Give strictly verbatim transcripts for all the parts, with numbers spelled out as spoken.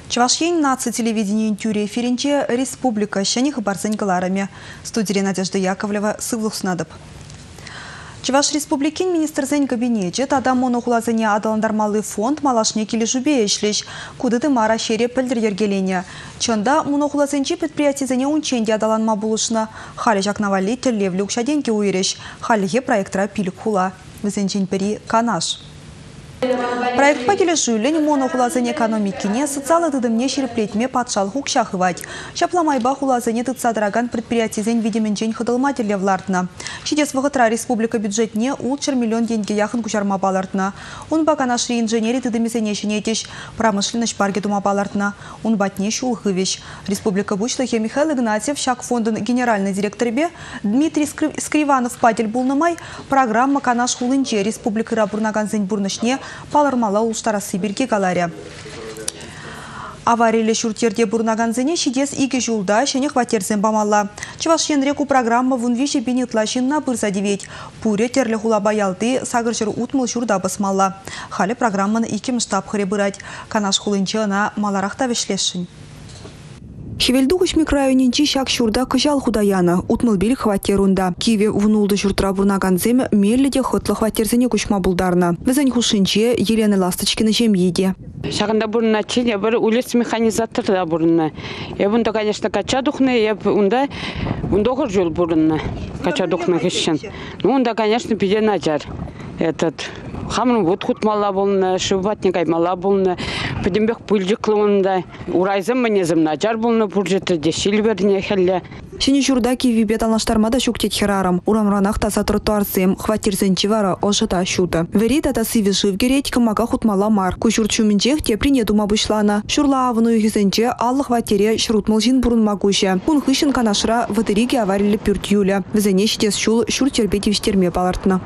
Чувашьен наци телевидение тюре эфиринче республика щаних барзань галарами. Студия Надежда Яковлева сывлух снадоб. Чуваш республикин министрзен кабинете тада монохулазыне адаландармалы фонд малашне кележубе ешлеш, кудыды мара шере пілдір ергелене. Чында монохулазынчи предприятизене унченде адаланма булышна. Халі жақнавали тіллевлі ұқшаденке уйреш. Халіге проектра пилік хула. Візенчен пері канаш. Проект по кележулен монохулазыне экономикине социалы тыдымне шереплетме патшал хукшахывать. Шапламайба хулазыне тыцадраган предприятизен видименчен хыдылмателле влартна. Чидес вғытра республика бюджетне улчыр миллион деньги яхын кучарма балартна. Он бака наши инженери тыдымезене шенетеш, промышленность парге тума балартна. Он батне шулхывеш. Республика бучлахе Михаил Игнатьев, шак фондын генеральный директорбе, Дмитрий Скриванов патель булнамай, программа канаш хулынче республика рабурнаганзен бурнышне палармала улштара Сибирге галаря. Авариле шуртерде бурнаганзене шидес иге жулда шенех ватерзен бамалла. Чувашьен реку программа вунвише бенетлашин на бырза девять. Пуре терле хула баялты сагырчыр утмыл шурда басмалла. Хали программаны иким штаб хыре бырать. Канаш хулынчы на маларахта вешлешшин. Хевелдугыш микрорайонинчи шак шурда кыжал худаяна, утмылбили хватерунда. Киеве внулды шуртра бурнаганзем мерлиде хытлы хватерзене кучма булдарна. Везень хушинче Елена Ласточкина жемьеде. Шагында бурна чили, бір улиц механизатор да бурна. Я бунда, конечно, кача духны, я бунда, бунда хор жол бурна, кача духны хищен. Ну, бунда, конечно, пиде наджар. Этот хамрын вот хутмала болны, шыбатник аймала болны, пидембек пыльжыклы урайзым манезым наджар болны буржеты дешил верне хелле. Шини журда Киеве беталнаштармада шуктет херарам, урамранах таса тротуарсем, хватирзенчи вара ошата шута. Вери тата сиви живгереть, камака хутмала мар. Кушур чуминчех те принетума вышлана. Шурла авну юхизенче алла хватире шрутмалжин бурун магуща. Кун хыщен канашра ватериге аварили пюрт юля. Везенещитес шул шур терпетив штерме палартна.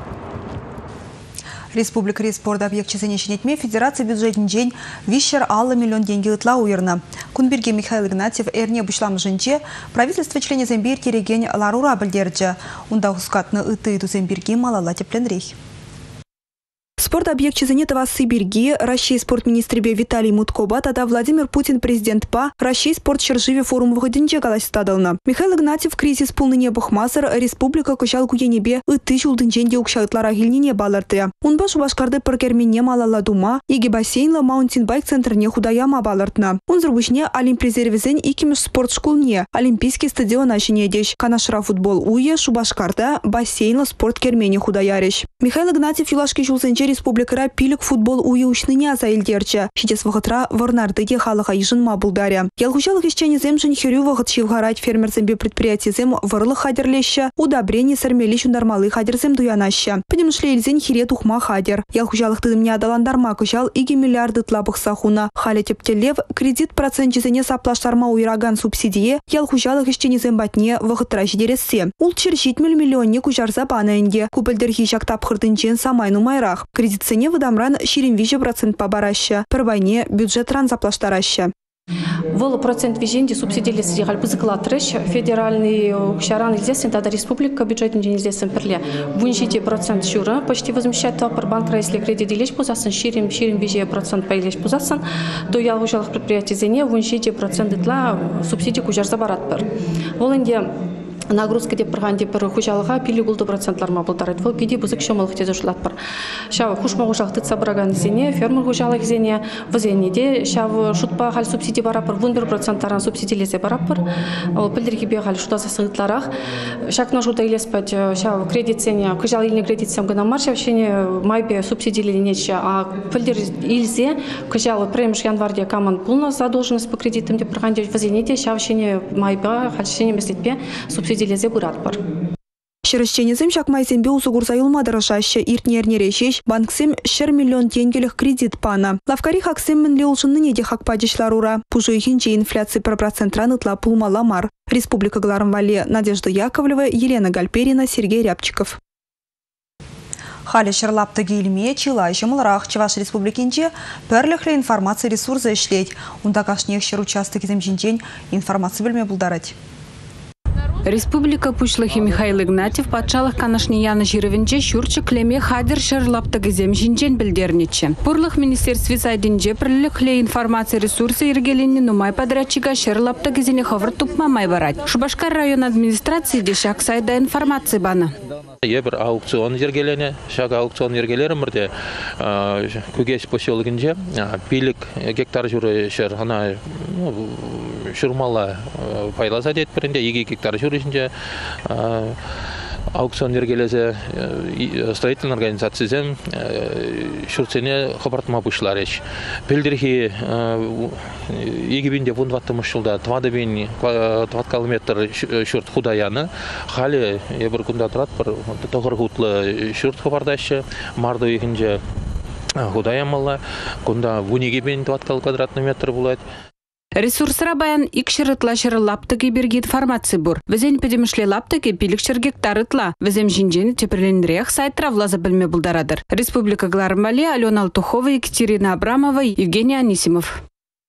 Республика респорт объект чесенечнетме Федерация бюджетный день вищер алла миллион деньги утла уерна. Кунберге Михаил Игнатьев эрне бушлам женче правительство члене зембир кереген ларура бельдерджа. Унда хускатны ыты ту зембирги малала тепленрейх. Спорт объект Чезенетова Сибирги, Россия спорт министребе Виталий Муткоба, тада Владимир Путин президент ПА, Россия спорт Черживе форум выходинче галась стадална. Михаил Игнатьев кризис полный небухмасыр, республика кушал куенебе, и тысяч улдынченде укшайтлара гильнине баларты. Он башу башкарды паркерменне малала дума, иги бассейнла маунтинбайк центрне худаяма балартна. Он зрубышне олимпрезервизен икимеш спорт школне, олимпийский стадион ашинедеш, канашра футбол уе, шубашкарда, бассейнла спорт кермене худаяреш. Михаил Игнатьев юлашки жулзенче республикара пилик футбол уеушныне азайлдерче. Шитес вахытра варнардыде халыға ижын мабулдаря. Ялгушалық ишчені земжін херю вахыт шивгарать фермерзембе предприятизем варлы хадерлеща, удобрение сармелищ ундармалы хадерзем дуянаща. Подемшле ильзен хире тухма хадер. Ялгушалық тыдымне адаландарма кушал иги миллиарды тлабых сахуна. Халя тептелев кредит процентчизене саплаштарма уйраган субсидие, ялгушалық ишчені зембатне вахытра жидерессе. Ул чершитмель миллионне кужарза банаенде. Купельдерхи шактап хыртынчен самайну майрах. Кредитсене выдамран ширин виже процент побараща. Первайне бюджет ран заплаштараща. Вол процент виженди субсидии среди бызыклатрыш федеральный шаран здесь тогда республика бюджетный день здесь перле вунжите процент шура почти возмещает топор банк если кредит делишь пузасан ширим ширим виже процент поилиш пузасан то я ужалых предприятий зене вунжите процент для субсидий кужар забарат пер. Волынде нагрузка деп тұрғанде бір хужалыға пилі гулды процентларма бұлдарайды. Бұл кеде бұзық шомылық тезі ұшылат бір. Шау хушма хужалықты цабыраған зене, фермер хужалық зене, візенеде шау шутпа ғал субсидий бара бір, вон бір проценттаран субсидийлесе бара бір. Ол пілдерге бе ғал шутаза сығытларақ. Шақна жута илеспәт шау кредит зене, хужал иліне кредит сем гына мар, шау шене майбе субсидийлінече, а пілдер илзе, хужал премш январде каман пулна задолженность по кредитам деп тұрғанде візенеде шау шене майбе, ғал шене меслетпе субсидий Шерещенезем шакмайзембе узугурза юлмадырышаща иртнерне решеш банксем шер миллион тенгелих кредит пана. Лавкари хаксем мінле улшынныне де хакпадишларура. Пужу ихинче инфляции про процентран ытла пулмала мар. Республика Гларамвале Надежда Яковлева, Елена Гальперина, Сергей Рябчиков. Хали шерлапты гейлме чила жымылрах Чуваш республикинче перлихле информация ресурсы ишлеть. Унда кашнех шер участок земжинчен информация бөлме булдарать. Республика Пушлахи Михаил Игнатьев патшалық канашнияны жирвенче шурчы клеме хадер шырлаптығы зем жинжен білдернече. Пурлық министерстве сайдинже прилікле информация ресурсы ергеленне нумай подрядчика шырлаптығы зене хавыр тупмамай барать. Шубашкар район администрации дешак сайда информация баны. Ебір аукцион ергелене, шаг аукцион ергелері мұрде күгес поселігінде билік гектар жүрі шыр, ана шырмала пайласа дейт бірінде, еге гектар жүрі ішінде аукцион ергелезе строительный организациясен шүртсене қабартыма бұшылар еш. Пілдірхи егебінде бұндваттымыш жылда твады бен твад километр шүрт худаяны халі ебір күнда тұрат бір тоғыр ғутлы шүрт қабардашы марды екінже худаямалла күнда вунеге бен твад квадратный метр болады. Ресурсыра баян икшірітла шырылаптығы берге информация бұр. Візен педемішле лаптығы пилікшір гектарытла. Візем жинжені тепірленірек сайтра влаза білме бұлдарадыр. Республика Глармали, Алена Алтухова, Екатерина Абрамова, Евгений Анисимов.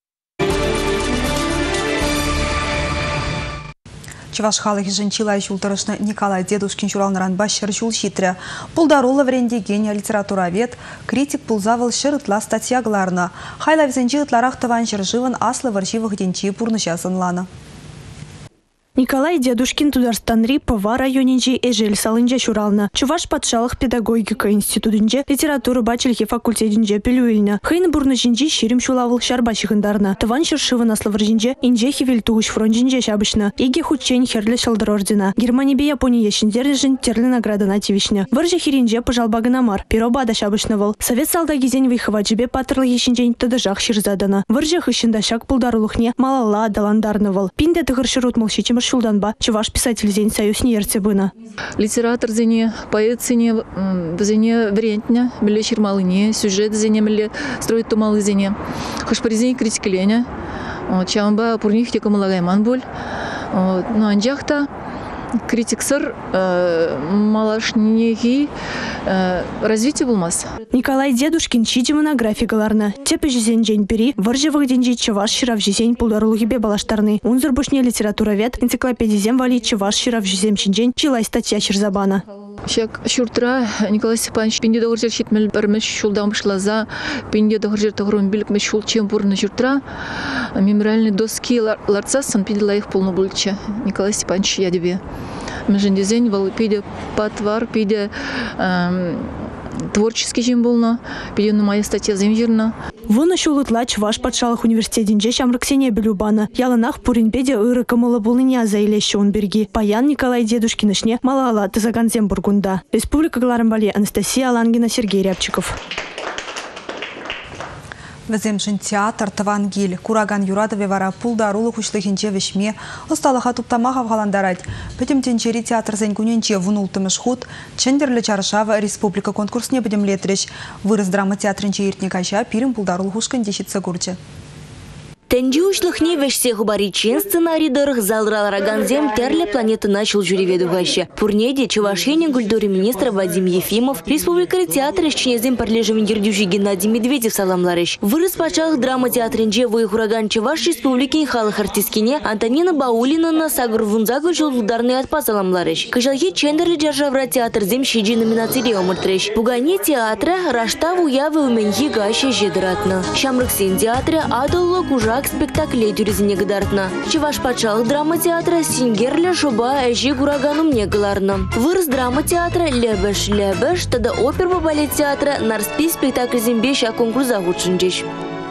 Чуваш халахи женчила юлтарышны Николай Дедушкин чуралныран башшыр жул шитрі. Пулдарула врендеген литературавед, критик пулзавыл шырытла статьягларны. Хайла візенжі ытларақ тыван жыржывын аслы варшивых денчи пурнышасынланы. Николай Дедушкин Тударстанри Пова районинже эжел салынже чуралны. Чуваш патшалық педагогика институтынже литература бачылхи факультетинже пилюильны. Хейн бурны жинже ширим чулавыл шарбачығындарны. Тыван шыршывын аслывыр жинже инжехи вильтугуш фронжинже шабышны. Иге худчен херлі шалдыр ордена. Германия бе Япония ешіндережін терлі наградына тивишны. Вырже хиринже пыжалбагына мар. Пиробада шабышнывыл. Совет салдагизен вейхываджебе патрлы ешінжен тыдыжақ ширзаданы. Вырже хыщында шак пулдарулухне малала даландарнывыл. Пинде тығыр шырут молчичим Шулданба, чуваш писатель зень союз не ерцебына. Литератор зене, поэт зене, зене врентня, миле ширмалыне, сюжет зене, миле строит тумалы зене. Хош паризень критики леня, чамба пурних тека малагайман боль. Но анджахта критик сыр малашнеги развитие булмас. Николай Дедушкин чиди монографияларны. Тепе жезен жень бери, варжевых деньги чуваш ширав жезен пулдарулугибе балаштарны. Унзыр бушне литературавед, энциклопедия зем вали чуваш ширав жезен чинжень, чилай статья ширзабана. Шак шуртра Николай Степанович пинде догоржер шитмел бармеш шулдам шлаза, пинде догоржер тагрон билик меш шул чем бурны шуртра, мемориальные доски ларца сан пидела их полно бульче. Николай Степанович я тебе. Межендезень вал пиде патвар пиде творческий жем булна, пиде на моя статья земжирна. Вон еще лутла чуваш патшалық университетинже шамрыксене білюбаны. Яланах пуринбеде ыры кымылы булыня заилеща он берги. Паян Николай Дедушкинышне малала тызаган зембургунда. Республика Гларамбали, Анастасия Алангина, Сергей Рябчиков. Віземшін театр Тавангил, Кураган Юрадове вара пулдарулы хушлыхинче вешме, осталыха туптамаға вғаландарад. Петімтенчері театр зәнгуненче вунултымыш худ, чендерлі чарышава республика конкурсне бідім летріш. Вырыз драма театрынче ертнекача пирім пулдарулы хушкан дешітсі гурче. Тенджи ушлыхне вешсе хубаричен сценарий дырых залрал раганзем терле планеты начал жюри ведугаща. Пурнеде Чувашени гульдури министра Вадим Ефимов, республика театр ищенезем парлежем гердюжи Геннадий Медведев саламларыш. Вырос пачалых драма театринже вы хураган Чуваш республики халых артисткине Антонина Баулина на сагур вунзагу жылударный отпа саламларыш. Кажалхи чендерли державра театр зем щиджи номинации омыртрыш. Пугане театра раштаву явы уменьи гаща жедратна. Шамрыксен театра адалло кужак спектаклей дюрезине гадартна. Чуваш пачалых драма театра сингерля шуба әжи гурагану мне галарна. Вырос драма театра лебеш лебеш, тогда опер балет театра нарспи спектакль зембеща конкурс загучунчиш.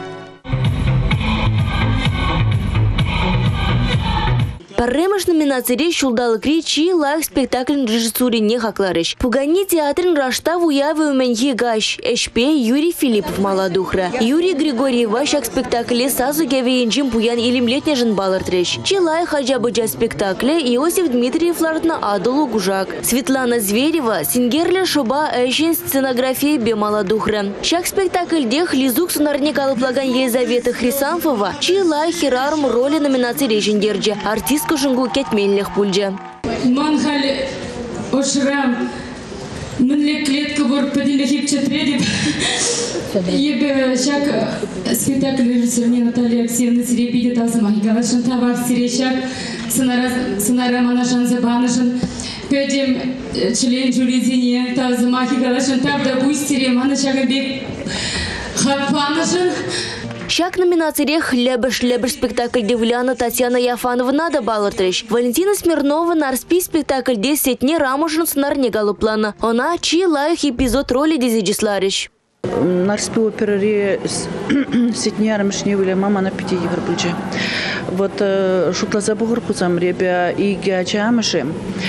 Парремаш номинации шулдал кричи лайк спектакль режиссуре не хакларыш. Пугани театрын раштаву явы уменьи гаш. Эшпе Юрий Филиппов маладухра. Юрий Григорьев вашак спектакле сазу гевеенджим пуян илимлетня жын балартреш. Чилай хаджабыджа спектакле Иосиф Дмитриев лартна адулу гужак. Светлана Зверева сингерля шоба эшин сценографии бе маладухра. Шак спектакль дех лизук сунарник алыплаган Елизавета Хрисанфова. Чилай херарм роли номинации режиндерджа. Артист Кожунгу кетмельных пульджа. Манхали ошрам мынле клетка бор подили хипчат предип. Ебе шак спектакль режиссерне Наталья Алексеевна Серебиде дазма. Галашан тавар сире шак сынара манашан забанышын, пөдем член жюридине, тазы махи галашын, табда буйстере манашага бек хапанышын. Шак номинациях «Лебеш-лебеш» спектакль девляна Татьяна Яфановна да балартрыш. Валентина Смирнова нарспи спектакль де сетне рамушын сынарне галыплана. Она чи лайх эпизод роли дезиджисларыш. Нарспи операри сетне рамушне выле мама на пяти евро бульче. Вот шутла забугар пузам ребя и гячамыши.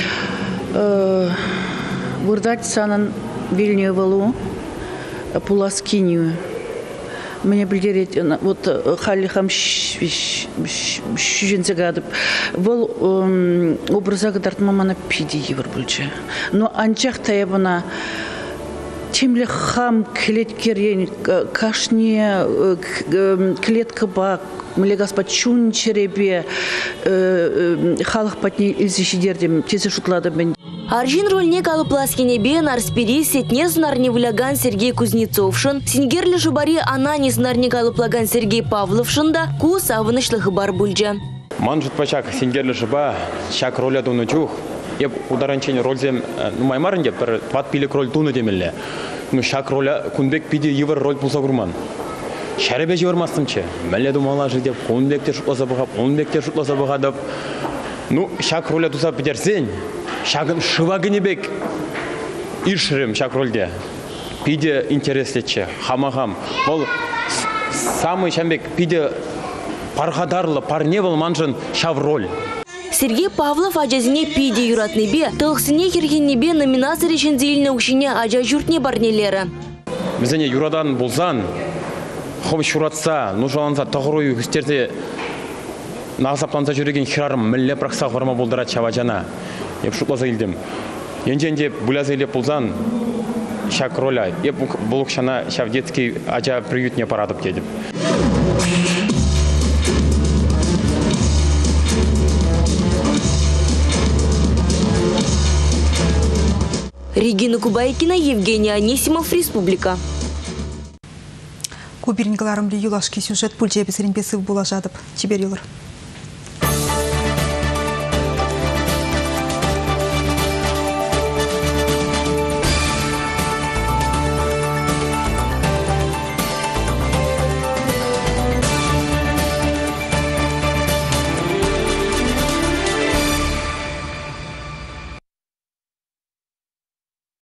Вырдать санан вильню валу пуласкинию. Мне билдерет вот халихам шүженсе гадып. Бұл образа гадарт мамана пиди евр бульче. Но анчах таябына темле хам клет керен кашне клетка бак. Мле господ чун черебе халық патни илзишидердем тесе шутлады мен. Аржин рольне галыпласкине бе нарспири сетне знарне выляган Сергей Кузнецовшин, сингерлі жубари анани знарне галыплаган Сергей Павловшин да ку савынышлығы бар бульджа. Ман жутпачак сингерлі жуба шак роля дуну чух. Еп ударанчен рользем маймарынде бір тват пилік роль туны демелі. Ну шак роля кунбек пиде евр роль пулса курман. Шәребе жевырмастымче. Мәле думалажы деп, кунбекте шутласа бұға, кунбекте шутласа бұға деп. Ну шак роля туса пидерсен. Шагын шывагынебек иршірім шак рөлде. Пиде интереслече, хамахам. Ол самый шамбек пиде пархадарлы, парне был манжын шав роль. Сергей Павлов ажазине пиде юратны бе, тылықсыне кергенне бе номинация решен зейліне ұшыне ажа жұртне барнелері. Мізіне юрадан болзан, хоб шуратса, нужаланса тұғырой үстерде нағысапланса жүреген хирарым мүлі прақса ғырма болдыра чаважана. Еп шутласа келдім. Енженде бұлазы елеп болзан, шак роля. Еп бұлықшана шав детский ажа приютне парадып дедім. Регина Кубайкина, Евгений Анисимов, Республика. Кубернигаларым ли юлашки сюжет пульче бесерин бесив була жадып. Чибер юлар.